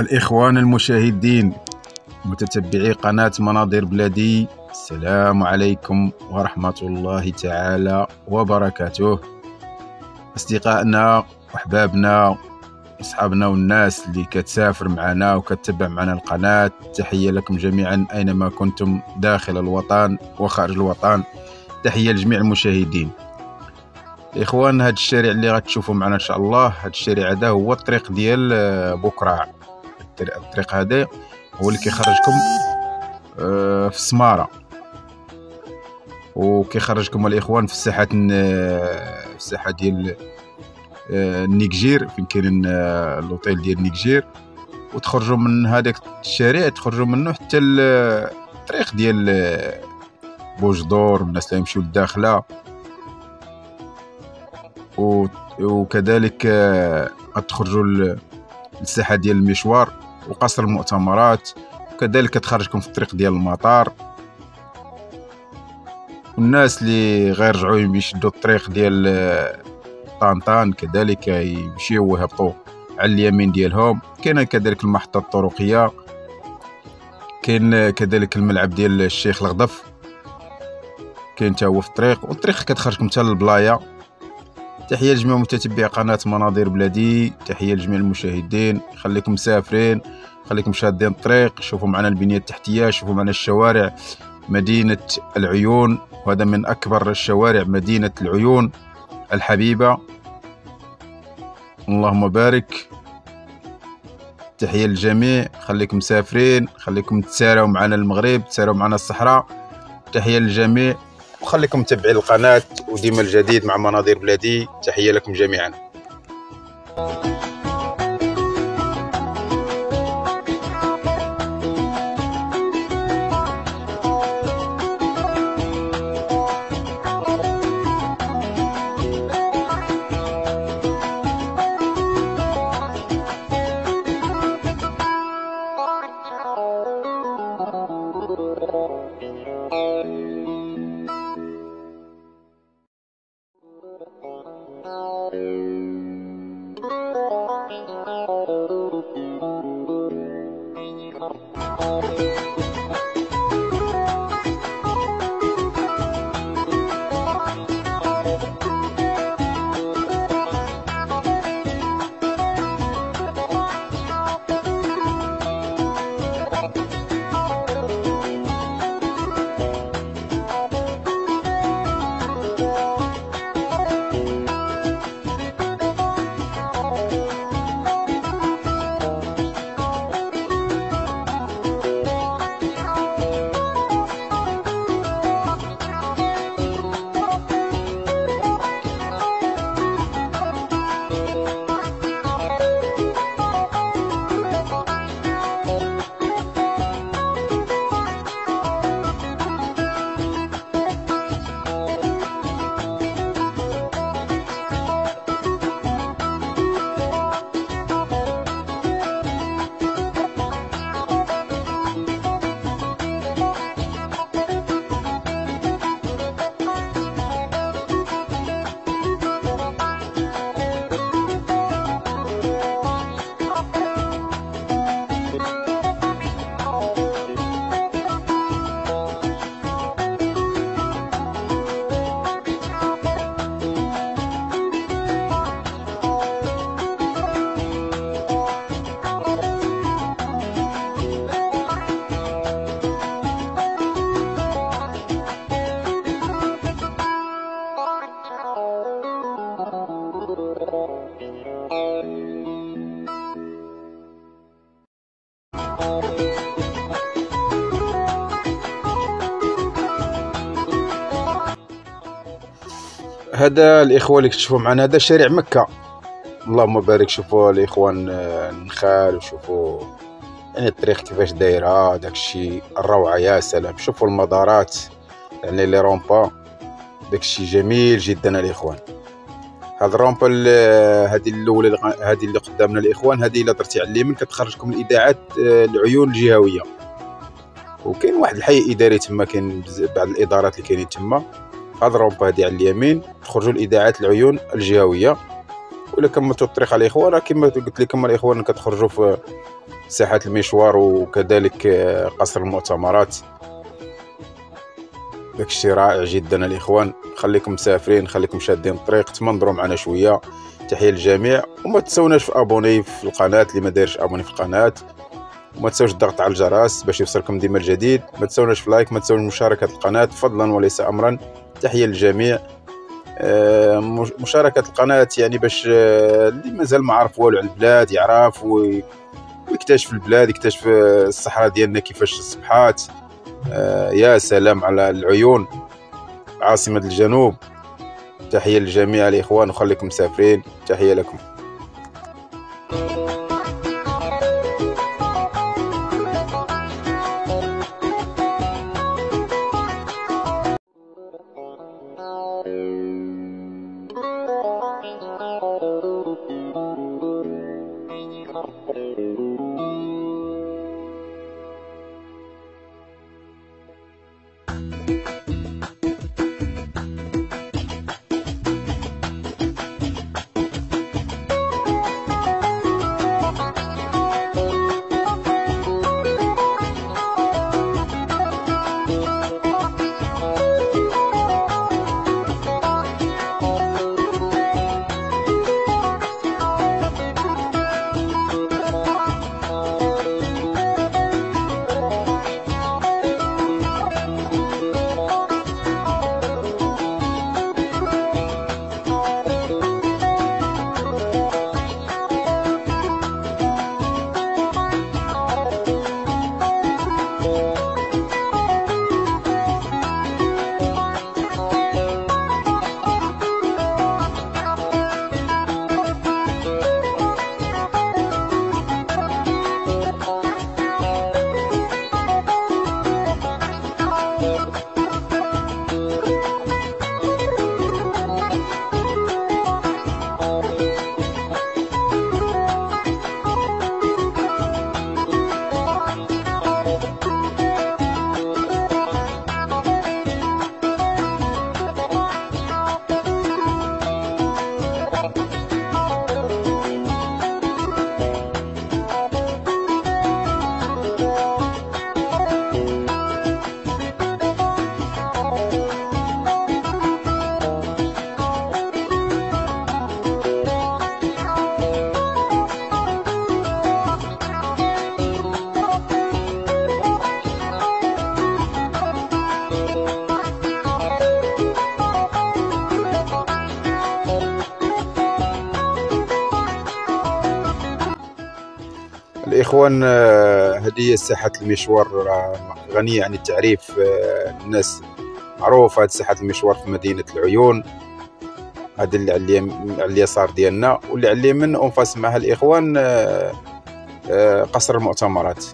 الإخوان المشاهدين متتبعي قناة مناظر بلادي، السلام عليكم ورحمة الله تعالى وبركاته. أصدقائنا وأحبابنا وأصحابنا والناس اللي كتسافر معنا وكتتبع معنا القناة، تحية لكم جميعا أينما كنتم داخل الوطن وخارج الوطن. تحية لجميع المشاهدين. الإخوان، هذا الشارع اللي غتشوفوا معنا إن شاء الله، هذا الشارع هذا هو الطريق ديال بوكراع. الطريق هذا هو اللي كيخرجكم في السمارة، وكيخرجكم الإخوان في الساحة ديال النيكجير، فين كاين اللوطيل ديال النيكجير، وتخرجوا من هذاك الشارع تخرجوا منه حتى الطريق ديال بوجدور، الناس اللي يمشيو للداخله. وكذلك غتخرجوا للساحه ديال المشوار وقصر المؤتمرات، وكذلك كتخرجكم في الطريق ديال المطار. والناس اللي غيرجعوا يشدوا الطريق ديال طنطان كذلك يمشيو ويهبطوا على اليمين ديالهم. كاين كذلك المحطه الطرقيه، كاين كذلك الملعب ديال الشيخ الغضف، كاين حتى هو في الطريق، والطريق كتخرجكم حتى للبلايه. تحيه لجميع متتبعي قناه مناظر بلادي، تحيه لجميع المشاهدين. خليكم مسافرين، خليكم شادين الطريق، شوفوا معنا البنيه التحتيه، شوفوا معنا الشوارع مدينه العيون، وهذا من اكبر الشوارع مدينه العيون الحبيبه. اللهم بارك. تحيه للجميع، خليكم مسافرين، خليكم تساراو معنا المغرب، تساراو معنا الصحراء. تحيه للجميع، وخليكم متابعين القناه وديما الجديد مع مناظر بلادي. تحيه لكم جميعا. هذا الاخوه اللي كتشوفوا معنا، هذا شارع مكه. اللهم بارك. شوفوا الاخوان النخال، وشوفوا يعني الطريق كيفاش دايره، داك الشيء الروعه. يا سلام، شوفوا المدارات، يعني لي رومبا، داك الشيء جميل جدا الاخوان. هاد الرومبا هذه الاولى، هذه اللي قدامنا الاخوان، هذه الا درتي على اليمين كتخرجكم الاذاعات العيون الجهويه، وكاين واحد الحي اداري تما، كاين بعض الادارات اللي كاينين تما. هاد الرومبا هادي على اليمين تخرجوا الاذاعات العيون الجهويه. ولا كملتوا الطريق الاخوان كما قلت لكم الاخوان، كتخرجوا في ساحة المشوار وكذلك قصر المؤتمرات. داكشي رائع جدا الاخوان. خليكم مسافرين، خليكم شادين الطريق، تمنظروا معنا شويه. تحيه للجميع، وما تنسوناش في ابوني في القناه اللي ما دايرش ابوني في القناه، وما تنسوش الضغط على الجرس باش يوصلكم ديما الجديد. ما تنسوناش في لايك، ما تنسوش مشاركه القناه فضلا وليس امرا. تحيه للجميع. مشاركه القناه يعني باش اللي مازال ما عرف والو على البلاد يعرف ويكتشف البلاد، يكتشف الصحراء ديالنا كيفاش الصبحات. يا سلام على العيون، عاصمة الجنوب. تحية للجميع الإخوان، وخليكم مسافرين. تحية لكم. الإخوان، هذه هي ساحة المشوار، غنية عن التعريف. الناس معروفة هذه ساحة المشوار في مدينة العيون. هذا اللي على اليسار ديالنا، واللي على اليمين أنفاس معها الإخوان قصر المؤتمرات.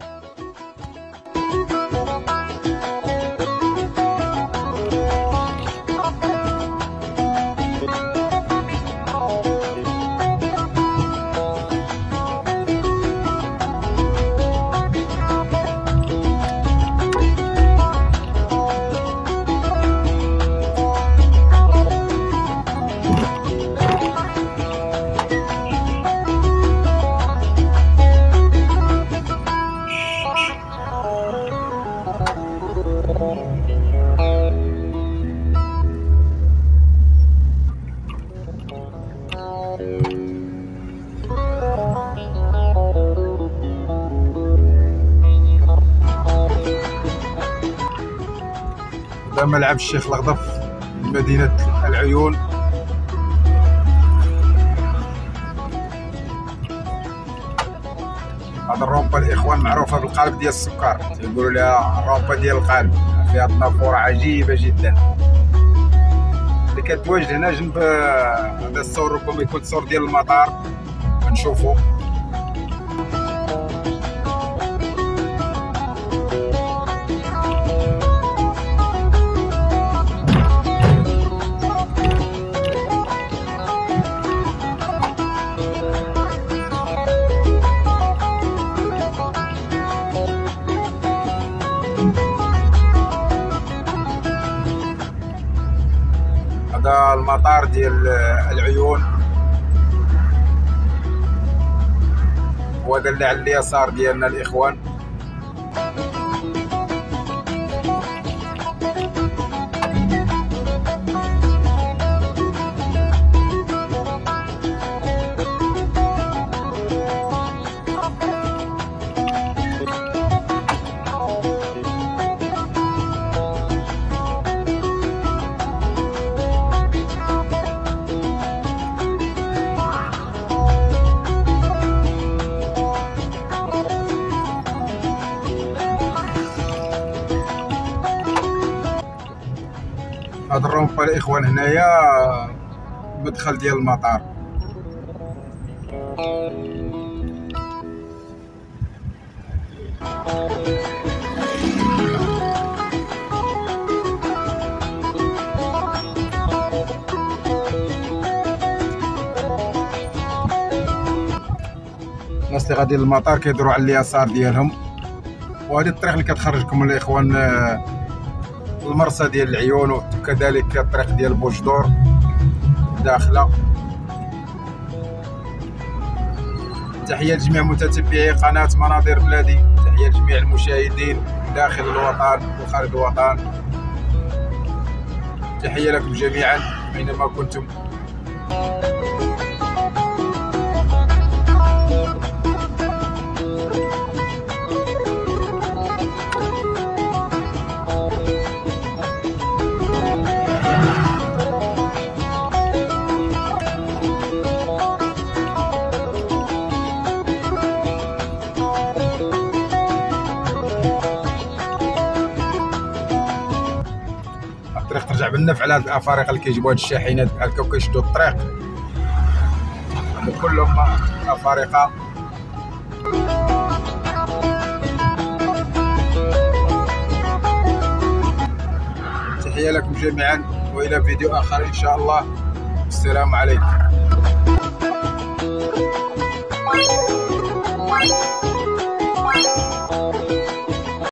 هذا ملعب الشيخ الغضف مدينة العيون. هذا الرومبا الإخوان معروفة بالقالب ديال السكر، يقولوا لها الرومبا ديال القالب، فيها نافورة عجيبة جدا اللي كتواجد هنا جنب هذا الصور. ربما يكون الصور ديال المطار، نشوفو. هذا المطار ديال العيون، وهذا اللي على اليسار ديالنا الاخوان. هاد الرومبا الاخوان هنايا مدخل ديال المطار. الناس اللي غاديين للمطار كيدوروا على اليسار ديالهم، وهذه الطريق اللي كتخرجكم الاخوان المرسى ديال العيون، وكذلك الطريق ديال بوجدور داخله. تحيه لجميع متتبعي قناه مناظر بلادي، تحيه لجميع المشاهدين داخل الوطن وخارج الوطن، تحيه لكم جميعا اينما كنتم. الطريق ترجع بالنفع على هاد الافارقه اللي كيجيبوا هاد الشاحنات بحال هكا وكيشدوا الطريق، كلهم افارقه. تحيه لكم جميعا، والى فيديو اخر ان شاء الله. السلام عليكم.